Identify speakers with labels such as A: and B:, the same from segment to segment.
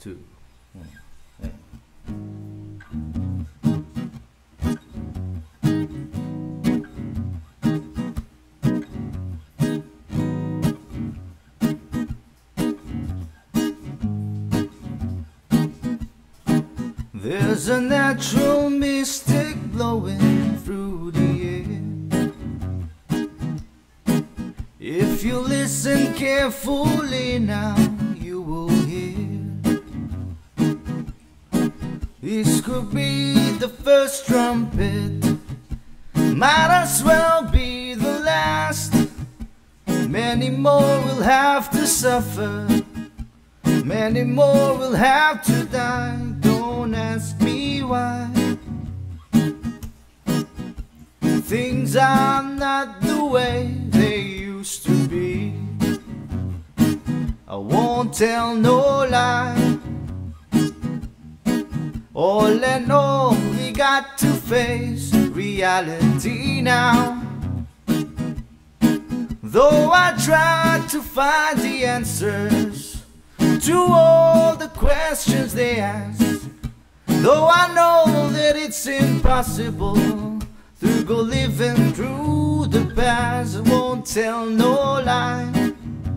A: two. There's a natural mystic blowing through the air. If you listen carefully now, you will hear. This could be the first trumpet, might as well be the last. Many more will have to suffer, many more will have to die. Don't ask me why. Things are not the way they used to be. I won't tell no lie. All and all, we got to face reality now. Though I tried to find the answers to all the questions they ask, though I know that it's impossible to go living through the past, I won't tell no lie.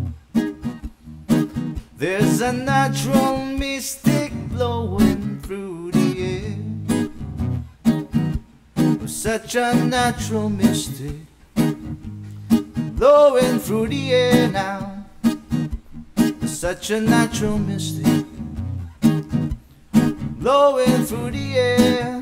A: There's a natural mystic blowing through the air. Such a natural mystic blowing through the air now. Such a natural mystic blowing through the air.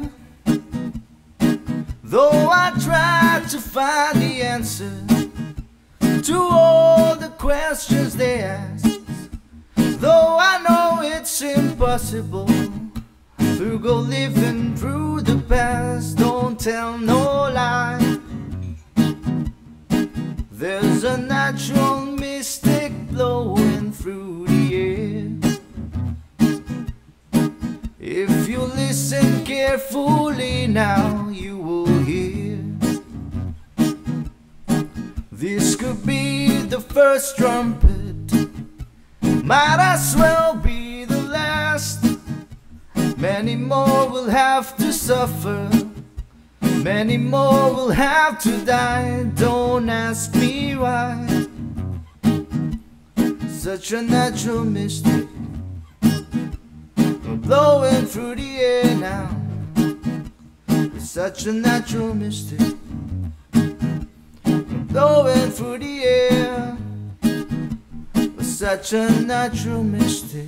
A: Though I tried to find the answer to all the questions they ask, though I know it's impossible to go living through the past, don't tell no lie. There's a natural mystic blowing through the air. If you listen carefully now, you will hear. This could be the first trumpet, might as well be the last. Many more will have to suffer, many more will have to die. Don't ask me why. Such a natural mystic blowing through the air now. Such a natural mystic blowing through the air. Such a natural mystic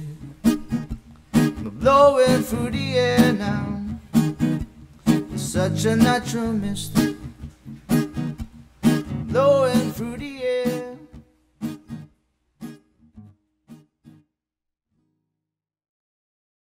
A: blowing through the air now. Such a natural mystic blowing